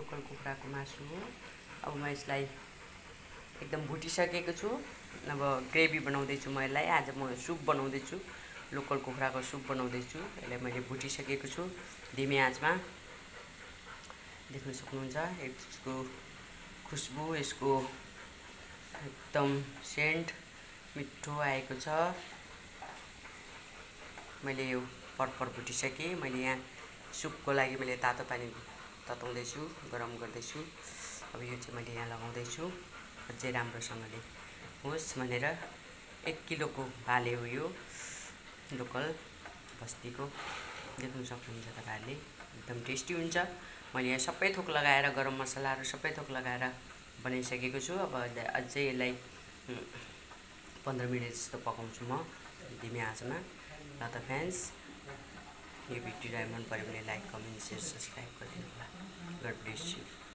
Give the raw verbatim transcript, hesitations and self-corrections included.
Local कुखुराको मासु हो। अब म यसलाई एकदम भुटिसकेको छु। अब ग्रेभी बनाउँदैछु म यसलाई। आज म सुप बनाउँदैछु, लोकल कुखुराको सुप बनाउँदैछु। यसलाई मैले भुटिसकेको छु धिमी आँचमा। देख्न सक्नुहुन्छ यसको खुसबु, यसको एकदम सेन्ट मिठो आएको छ। मैले यो परपर भुटिसकेँ। मैले यहाँ सुपको लागि मैले तातो पानी तताउँदैछु, गरम गर्दैछु। अब यो चाहिँ मैले यहाँ लगाउँदैछु अझै राम्रोसँगले होस् भनेर। एक किलोको भाले हो यो, लोकल बस्तीको। देख्न सक्नुहुन्छ तपाईँहरूले, एकदम टेस्टी हुन्छ। मैले यहाँ सबै थोक लगाएर, गरम मसलाहरू सबै थोक लगाएर बनाइसकेको छु। अब अझै यसलाई पन्ध्र मिनट जस्तो पकाउँछु म धिमी आँचमा। ल त फ्रेन्ड्स, यो भिडियोलाई मन पऱ्यो भने लाइक, कमेन्ट, सेयर, सब्सक्राइब गरिदिनु होला। God bless you.